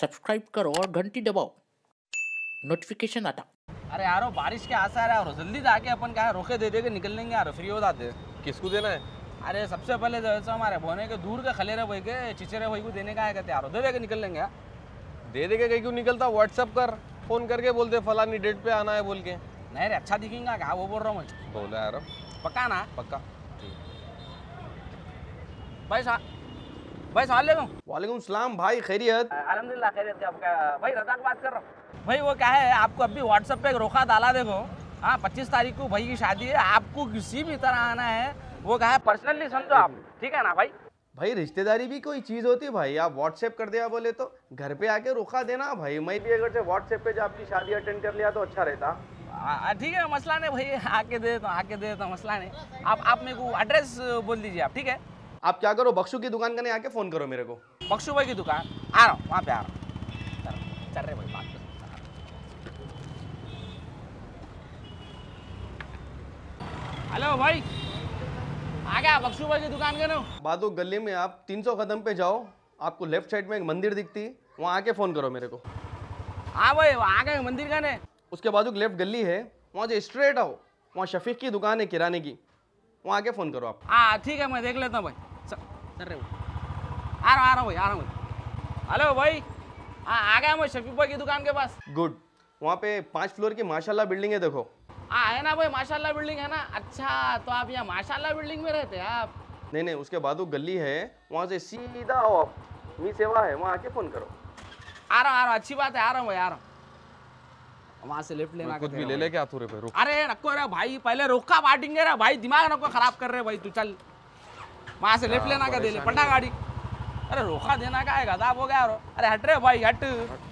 Subscribe करो और घंटी दबाओ, नोटिफिकेशन आता। अरे यारो बारिश के आसार है यारो, जल्दी जाके अपन क्या रोके दे देके निकल लेंगे यार, फ्री हो जाते। किसको देना है? अरे सबसे पहले जो है हमारे बोने के दूर के खलेरे भाई के चिचरे भाई को देने का है, कहते यारो दे देके निकल लेंगे यार। दे देके कहीं क्यों निकलता? व्हाट्सएप कर, फोन करके बोलते फलानी डेट पे आना है बोल के। नहीं रे अच्छा दिखेगा क्या, वो बोल रहा हूँ मैं। बोला यार पक्का ना? पक्का। भाई सलाम। वालेकुम सलाम भाई, खैरियत? अल्हम्दुलिल्लाह खैरियत। क्या भाई रज़ाक बात कर रहा हूँ भाई। वो क्या है, आपको अभी व्हाट्सएप पे एक रोका डाला देखो। हाँ 25 तारीख को भाई की शादी है, आपको किसी भी तरह आना है। वो क्या है पर्सनली समझो आप, ठीक है ना भाई? भाई रिश्तेदारी भी कोई चीज़ होती है भाई, आप व्हाट्सएप कर दिया बोले तो घर पे आके रुका देना भाई। मैं भी अगर से व्हाट्सएप पे जो आपकी शादी अटेंड कर लिया तो अच्छा रहता। ठीक है मसला नहीं भाई, आके दे देता हूँ मसला नहीं। आप मेरे को एड्रेस बोल दीजिए आप, ठीक है? आप क्या करो, बख्शू की दुकान करने आके फ़ोन करो मेरे को। बख्शू भाई की दुकान आ रहा हूँ, वहाँ पे आ रहा हूँ। चल रहे भाई बात कर। हेलो भाई, आ गया बख्शू भाई की दुकान के ना। बादो गली में आप 300 कदम पे जाओ, आपको लेफ्ट साइड में एक मंदिर दिखती, वहाँ आके फ़ोन करो मेरे को। हाँ भाई आ गए मंदिर का ने। उसके बाजू लेफ्ट गली है, वहाँ से स्ट्रेट आओ, वहाँ शफीक की दुकान है किराने की, वहाँ आके फ़ोन करो आप। हाँ ठीक है मैं देख लेता हूँ भाई। चल रहे भाई, आ रहा हूँ भाई। हेलो भाई, हाँ आ गया मैं शफीक भाई की दुकान के पास। गुड। वहाँ पे 5 फ्लोर की माशाल्लाह बिल्डिंग है, देखो। हाँ है ना भाई, माशाल्लाह बिल्डिंग है ना। अच्छा तो आप यहाँ माशाल्लाह बिल्डिंग में रहते हैं आप? नहीं, उसके बाजू गली है, वहाँ से सीधा आओ आप, मी सेवा है, वहाँ आके फ़ोन करो। आ रहा हूँ, अच्छी बात है, आ रहा हूँ भाई, आ रहा हूँ। वहाँ से लेफ्ट लेना कुछ भी ले ले क्या तू रे पे? रुक। अरे रखो रे भाई, पहले रोका बांटेंगे रे भाई, दिमाग नको खराब कर रहे भाई। तू चल वहाँ से लेफ्ट लेना का दे ले, पटा गाड़ी। अरे रोका देना का है, गदाब हो गया। अरे हट रे भाई हट।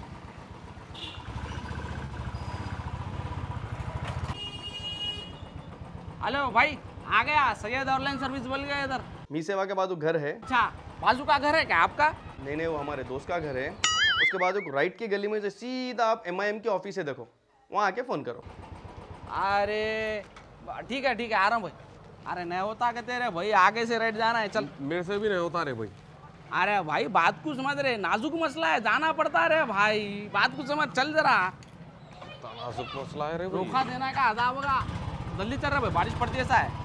हेलो भाई, आ गया सैयद ऑनलाइन सर्विस बोल गया इधर। मी सेवा के बाजू घर है। अच्छा बाजू का घर है क्या आपका? नहीं, वो हमारे दोस्त का घर है। उसके बाजू राइट की गली में से सीधा आप MIM की ऑफिस है, देखो, वहाँ आके फ़ोन करो। अरे ठीक है आ रहा हूँ भाई। अरे नहीं होता कहते रे भाई, आगे से राइट जाना है, चल। मेरे से भी नहीं होता रे भाई। अरे भाई बात को समझ रहे, नाजुक मसला है, जाना पड़ता है भाई, बात को समझ, चल जरा। नाजुक मसला है रे भाई। रोका देना का अदाब होगा, जल्दी चल रहा भाई, बारिश पड़ती है ऐसा है।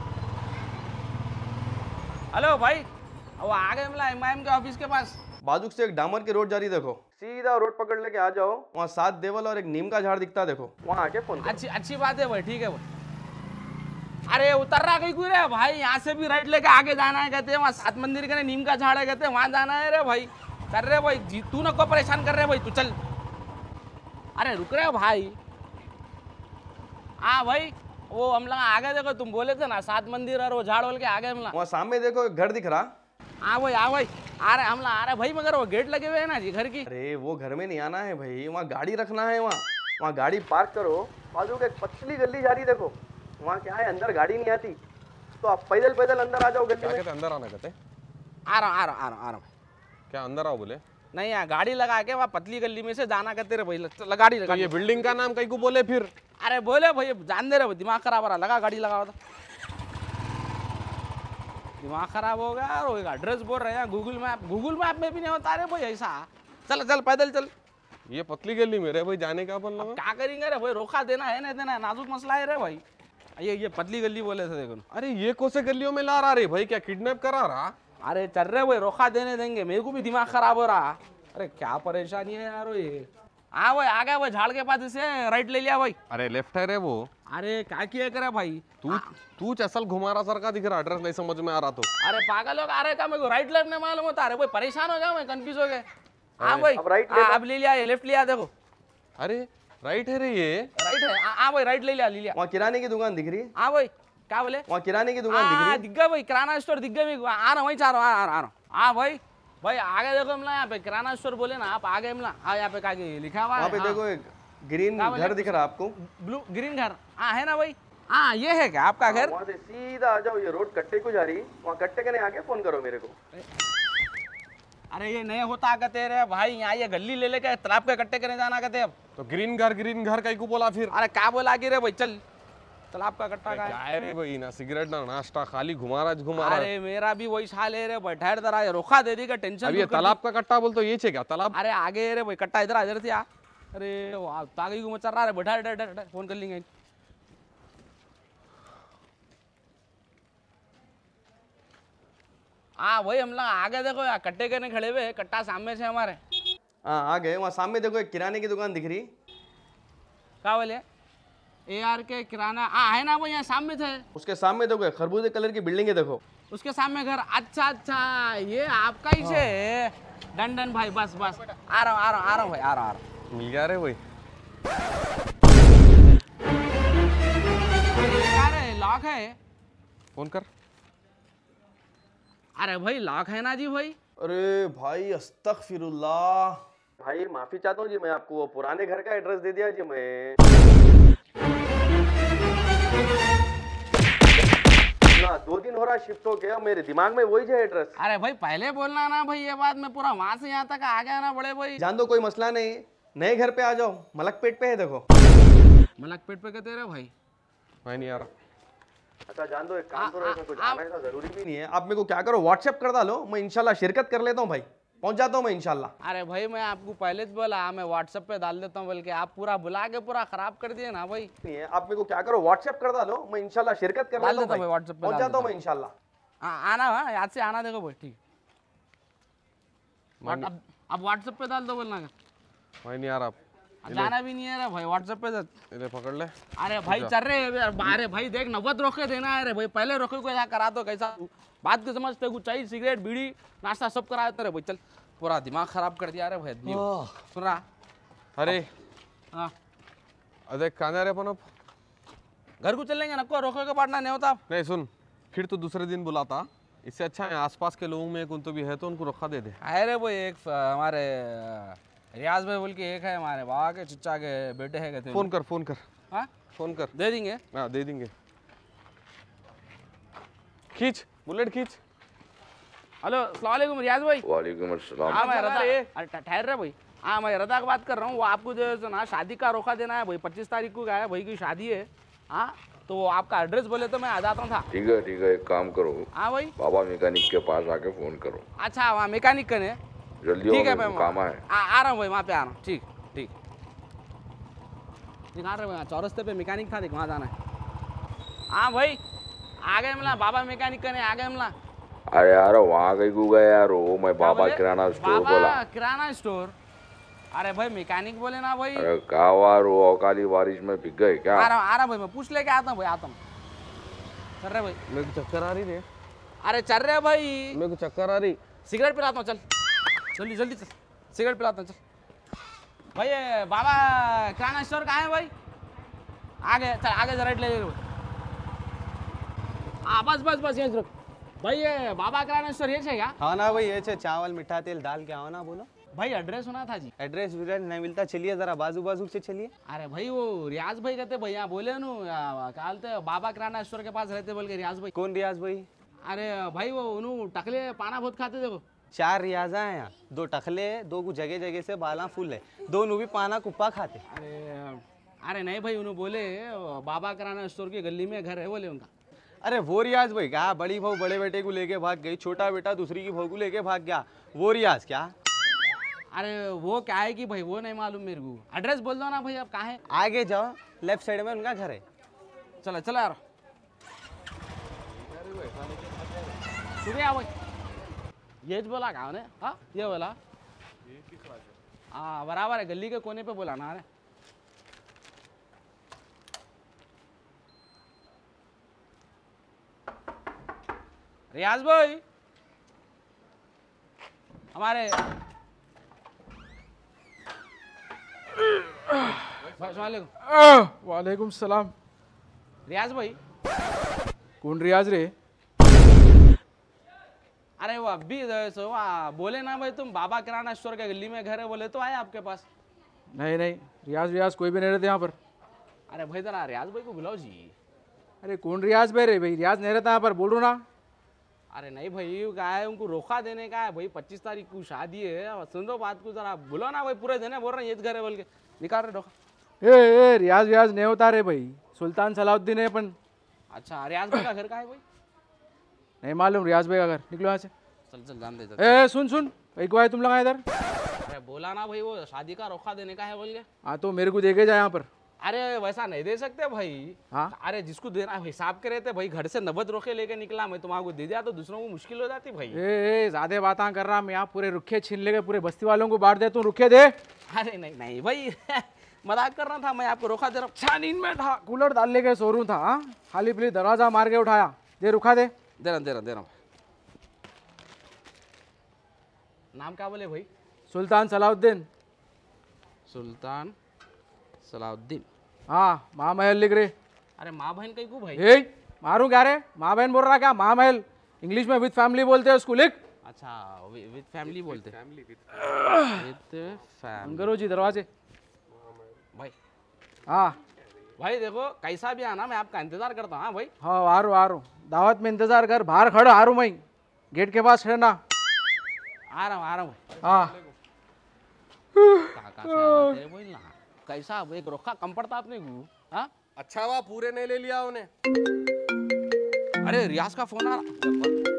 हेलो भाई, वो आ गए मिला MIM के ऑफिस के पास। बाजू से एक डामर की रोड जा रही, देखो, सीधा रोड पकड़ लेके आ जाओ, वहाँ 7 देवल और एक नीम का झाड़ दिखता, देखो, वहाँ आके फ़ोन करो। अच्छी बात है भाई, ठीक है भाई। अरे उतर रहा कहीं कोई रे भाई, यहाँ से भी राइट लेके आगे जाना है कहते हैं, वहाँ 7 मंदिर के नीम का झाड़ है कहते हैं, वहाँ जाना है रे भाई। कर रहे भाई जी, तू ना को परेशान कर रहे भाई, तू चल। अरे रुक रहे भाई। हाँ भाई, वो हम लोग आगे देखो, तुम बोले थे ना 7 मंदिर और वो झाड़ बोल के आगे हम लोग। वहाँ सामने देखो एक घर दिख रहा। हाँ भाई आ रहे हम लोग, आ रहे भाई, मगर वो गेट लगे हुए है ना जी घर की। अरे वो घर में नहीं आना है भाई, वहाँ गाड़ी रखना है, वहाँ गाड़ी पार्क करो। बाजू के एक पतली गली जा रही, देखो, वहाँ क्या है, अंदर गाड़ी नहीं आती, तो आप पैदल अंदर आ जाओ गली में। कहते अंदर आना कहते? आ रहा हूँ। क्या अंदर आओ बोले? नहीं यहाँ गाड़ी लगा के वहाँ पतली गली में से जाना कहते रहे भाई, गाड़ी लगा। ये बिल्डिंग का नाम कहीं को बोले फिर? अरे बोले भाई जान दे रहे, दिमाग खराब हो रहा, लगा गाड़ी लगा था, दिमाग खराब हो गया। और एड्रेस बोल रहे हैं, गूगल मैप में भी नहीं होता रे भाई ऐसा। चल पैदल चल। ये पतली गली में रे भाई, जाने का अपन लोग क्या करेंगे रे भाई, रोका देना है नहीं देना है, नाजुक मसला है रे भाई। ये पतली गली बोले थे देखो। अरे ये कौन से गलियों में ला रहा रे भाई, क्या किडनैप करा रहा? अरे चल रहे भाई, रोका देने देंगे, मेरे को भी दिमाग खराब हो रहा। अरे क्या परेशानी है यार ये। हाँ भाई आ गया भाई, झाड़ के पास इसे राइट ले लिया भाई। अरे लेफ्ट है रे वो। अरे क्या किया करे भाई, तू चसल घुमारा सर का दिख रहा, एड्रेस नहीं समझ में आ रहा तो। अरे पागल लोग आ रहे का, मेरे को राइट लेफ्ट नहीं मालूम होता। अरे भाई परेशान हो गया मैं, कंफ्यूज हो गया। हाँ भाई अब ले लिया, लेफ्ट लिया देखो। अरे राइट है रे ये। राइट है, हाँ भाई राइट ले लिया। वहाँ किराने की दुकान दिख रही है। हाँ भाई क्या बोले? वहाँ किराने की दुकान दिख रही है। दिख गया भाई, किराना स्टोर दिख गया, आ रहा हूँ, वहीं चाह रहा हूँ। हाँ भाई आगे देखो हमला, यहाँ पे किराना स्टोर बोले ना आप, आगे हमला। हाँ यहाँ पे क्या लिखा हुआ है, वहाँ पे देखो एक ग्रीन घर दिख रहा आपको। ब्लू ग्रीन घर, हाँ है ना भाई। हाँ ये है क्या आपका घर? वहाँ से सीधा आ जाओ, ये रोड कट्टे को जा रही, वहाँ कट्टे के नहीं आके फोन करो मेरे को। अरे ये नहीं होता कहते रे भाई, यहाँ ये गली ले लेके तालाब के कट्टे करने जाना कहते अब। तो ग्रीन घर कहीं को बोला फिर? अरे क्या बोला कि रे भाई, चल तालाब का कट्टा का है। क्या है रे भाई, ना सिगरेट ना नाश्ता, खाली घुमा रहा। अरे मेरा भी वही हाल है रे भाई, ठहर जरा, ये रोका दे देगा, टेंशन अब ये दूर कर तालाब का कट्टा बोल तो ये छे क्या तालाब? अरे आगे रे भाई, कट्टा इधर इधर से आ। अरे वाह, तागी को मचा रहा है, बैठा डर फोन कर लेंगे। हाँ वही हम लोग आगे देखो यार, कट्टे के नहीं खड़े हुए, कट्टा सामने से हमारे। हाँ आ गए। वहाँ सामने देखो एक किराने की दुकान दिख रही। क्या बोले? AR के किराना है ना वो, यहाँ सामने थे। उसके सामने देखो एक खरबूजे कलर की बिल्डिंग है देखो। उसके सामने घर। अच्छा अच्छा, ये आपका ही से। डन भाई, बस बस आ रहा हूँ भाई, आ रहा हूँ। मिल गया रे भाई। लॉक है। फोन कर। अरे भाई लॉक है ना जी भाई। अरे भाई अस्तगफिरुल्लाह। भाई माफी चाहता हूँ जी, मैं आपको वो पुराने घर का एड्रेस दे दिया जी मैं। ना 2 दिन हो रहा शिफ्ट हो गया, मेरे दिमाग में वही है एड्रेस। अरे भाई पहले बोलना ना भाई, ये बात मैं पूरा वहां से यहाँ तक आ गया ना बड़े भाई। जान दो, कोई मसला नहीं, नए घर पे आ जाओ, मलकपेट पे है देखो। मलकपेट पे कहते रहे भाई। मैं नहीं आ रहा। अच्छा जान दो, एक काम करो, ऐसा कुछ आना ऐसा जरूरी भी नहीं है। आप मेरे को क्या करो, व्हाट्सएप कर डालो, मैं इंशाल्लाह शिरकत कर लेता हूँ भाई, पहुंच जाता हूँ मैं इंशाल्लाह। अरे भाई मैं आपको पहले तो बोला, मैं व्हाट्सएप पे डाल देता हूँ, बल्कि आप पूरा बुला के पूरा खराब कर दिए ना भाई। नहीं है, आप मेरे को क्या करो, व्हाट्सएप कर डालो, मैं इंशाल्लाह शिरकत कर डाल लेता देता हूँ हूँ भाई, WhatsApp पे पहुंच डाल जाता हूँ देता मैं इंशाल्लाह। आना हाँ, याद से आना, देखो भाई ठीक। अब व्हाट्सएप पे डाल दो बोलना का। मैं नहीं आ रहा। जाना भी नहीं है रे भाई, व्हाट्सएप पे इधर पकड़ ले। अरे भाई चल रहे। अरे भाई देख, 90 रोके देना है रे भाई, पहले रोके को ऐसा करा दो, कैसा बात को समझते, कुछ चाहिए सिगरेट बीड़ी नाश्ता सब करा देते रे भाई। चल, पूरा दिमाग खराब कर दिया रे भाई। सुन रहा? अरे हाँ अरे कहाँ रे अपन अब? घर को चलेंगे, नको रोके के बांटना नहीं होता। नहीं सुन, फिर तो दूसरे दिन बुलाता। इससे अच्छा है आसपास के लोगों में कौन तो भी है तो उनको रखा दे दे। अरे वो एक हमारे रियाज भाई बोल के एक है, हमारे बाबा के चिच्चा के बेटे है, कहते फोन कर फोन कर हाँ फोन कर। दे देंगे। हाँ दे देंगे। खींच बुलेट खींच। हेलो अस्सलाम वालेकुम रियाज भाई। वालेकुम अस्सलाम। हाँ मैं रदा, अरे ठहर रहे भाई। हाँ मैं रदा की बात कर रहा हूँ। वो आपको जो है ना शादी का रोका देना है भाई, 25 तारीख को है भाई की शादी है। हाँ तो वो आपका एड्रेस बोले तो मैं आ जाता था। ठीक है, एक काम करो, हाँ भाई। बाबा मैकेनिक के पास आके फोन करो। अच्छा वहाँ मैकेनिक कने? जल्दी ठीक है, आओ, मैं काम है। आ रहा हूँ भाई, वहाँ पे आ रहा हूँ। ठीक ठीक दिखा रहे भाई, चौरस्ते पे मैकेनिक था, देख वहाँ जाना है। हाँ भाई आ गए मिला, बाबा मैकेनिक कने आ गए मिला। अरे यार वहाँ कहीं को गए यार, वो मैं क्या बाबा बोले? किराना स्टोर बाबा बोला। किराना स्टोर? अरे भाई मैकेनिक बोले ना भाई। अरे कहा यार, वो अकाली बारिश में भीग गए क्या? आ रहा भाई, मैं पूछ लेके आता हूँ भाई, आता हूँ। चल रहे भाई? मेरे को चक्कर आ रही रे। अरे चल रहे भाई, मेरे को चक्कर आ रही। सिगरेट पिलाता हूँ, चल जल्दी जल्दी चल, सिगरेट पिलाता हूँ चल भाई। ये बाबा किराना स्टोर कहाँ है भाई? आगे चल, आगे जरा ले ले। हाँ बस बस बस यहीं रुक भाई। ये बाबा किराना स्टोर ये है क्या? हाँ ना भाई, ये चावल मीठा तेल दाल क्या हो ना, बोलो। भाई एड्रेस सुना था जी। एड्रेस विड्रेस नहीं मिलता, चलिए जरा बाजू बाजू से चलिए। अरे भाई वो रियाज भाई कहते भैया बोले नु क्या बोलते, बाबा किराना स्टोर के पास रहते बोल के रियाज भाई। कौन रियाज भाई? अरे भाई वो उन्हों टकले पाना बहुत खाते देखो। 4 रियाजा हैं यहाँ, 2 टखले, 2 को जगह जगह से बाला फूल है, दोनों भी पाना कुप्पा खाते। अरे नहीं भाई, उन्होंने बोले बाबा किराना स्टोर की गली में घर है बोले उनका। अरे वो रियाज भाई क्या, बड़ी बहू बड़े बेटे को लेके भाग गई, छोटा बेटा दूसरी की बहू को लेके भाग गया, वो रियाज क्या? अरे वो क्या है कि भाई वो नहीं मालूम मेरे को। एड्रेस बोल दो ना भाई, आप कहाँ है? आगे जाओ, लेफ्ट साइड में उनका घर है। चलो चलो यार, शुक्रिया भाई। ये बोला कहा ने? हाँ ये बोला, हाँ बराबर है, गली के कोने पे बोला ना। अरे रियाज भाई हमारे वालेकुम सलाम। रियाज भाई कौन रियाज रे? अरे वो अभी बोले ना भाई, तुम बाबा किराना स्टोर के गली में घर है बोले तो आए आपके पास। नहीं नहीं, रियाज रियाज कोई भी नहीं रहते यहाँ पर। अरे भाई जरा रियाज भाई को बुलाओ जी। अरे कौन रियाज भाई रे? भाई रियाज नहीं रहता यहाँ पर, बोल रहा ना। अरे नहीं भाई, क्या है उनको रोका देने का है भाई, 25 तारीख को शादी है, सुन दो बात को जरा, बोलो ना भाई। पूरे दिन बोल रहे हैं ये घर है बोल के, निकाल रहे रोका। ए रियाज रियाज नहीं होता रे भाई, सुल्तान सलाउद्दीन है अपन। अच्छा रियाज भाई का घर कहाँ है भाई? नहीं मालूम रियाज भाई का घर, निकलो यहाँ से। चल चल जान दे चल। ए सुन भाई को आए तुम लोग इधर। अरे बोला ना भाई वो शादी का रोका देने का है बोल के। हाँ तो मेरे को देके जा यहाँ पर। अरे वैसा नहीं दे सकते भाई। हाँ? अरे जिसको देना है हिसाब के रहते भाई, घर से 90 रोके लेके निकला मैं, तुम्हारे को दे दिया तो दूसरों को मुश्किल हो जाती भाई। ए ज्यादा बातें कर रहा मैं, यहाँ पूरे रुखे छीन लेके पूरे बस्ती वालों को बांट दे, तू रुखे दे। अरे नहीं नहीं भाई मजाक कर रहा था मैं, आपको रोका दे रहा हूँ। छानीन में था, कूलर डाल लेके सो रहा था। हाँ खाली पीली दरवाजा मार के उठाया, दे रुखा दे। दे रहा हूँ। नाम क्या बोले भाई? सुल्तान सलाउद्दीन। सुल्तान सलाउद्दीन। हाँ महामहल लिख रहे। अरे माँ बहन कहीं को भाई? ए मारू क्या रे, माँ बहन बोल रहा क्या? महामहल इंग्लिश में विद फैमिली बोलते हैं उसको, लिख। अच्छा विद फैमिली बोलते हैं। With family. करो जी दरवाजे भाई। हाँ भाई देखो कैसा भी आना मैं आपका इंतजार करता हूँ। हाँ भाई। हाँ आ रू दावत में इंतजार कर, बाहर खड़ा आ रू मैं, गेट के पास रहना। आ रहा हूँ। हाँ कहाँ से आना तेरे बोल ना, कैसा एक रोका कम पड़ता अपने को? हाँ अच्छा हुआ पूरे नहीं ले लिया उन्हें। अरे रियाज का फोन आ रहा।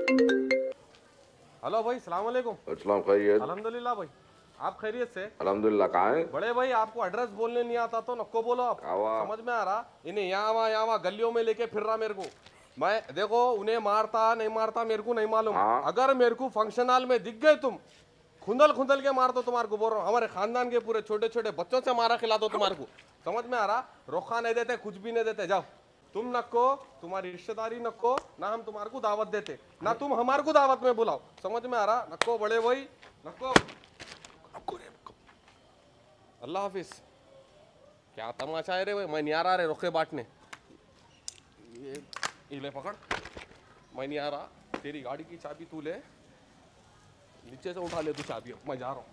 हेलो भाई, सलाम वालेकुम। अस्सलाम खैरियत। अल्हम्दुलिल्लाह भाई, आप खैरियत से? अल्हम्दुलिल्लाह। कहाँ है? बड़े भाई आपको एड्रेस बोलने नहीं आता तो नको बोलो आप। आवा। समझ में आ रहा? इन्हें यहाँ वहाँ गलियों में लेके फिर रहा मेरे को। मैं देखो उन्हें मारता नहीं मारता मेरे को नहीं मालूम। हाँ। अगर मेरे को फंक्शन हॉल में दिख गए तुम, खुंदल के मार दो तुम्हारे को, बोल रहा हूँ हमारे खानदान के पूरे छोटे छोटे बच्चों से मारा खिला दो तुम्हारे को। समझ में आ रहा? रोका नहीं देते, कुछ भी नहीं देते। जाओ तुम नको, तुम्हारी रिश्तेदारी नको ना, हम तुम्हारे को दावत देते ना, तुम हमारे को दावत में बुलाओ। समझ में आ रहा? नको बड़े भाई नको। अल्लाह हाफिज। क्या तमाशा है रे भाई, मैं नहीं आ रहा रे रोके बांटने। ये ले पकड़, मैं नहीं आ रहा। तेरी गाड़ी की चाबी तू ले, नीचे से उठा ले तू चाबी, मैं जा रहा हूँ।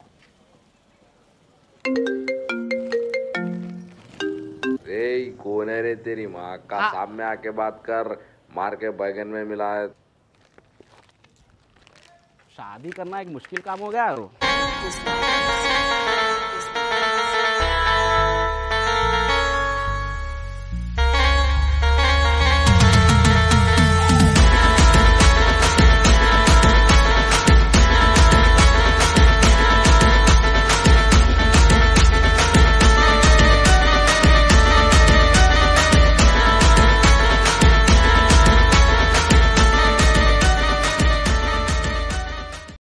रे कौन है रे? तेरी माँ का सामने आके बात कर, मार के बैगन में मिला है। शादी करना एक मुश्किल काम हो गया यार।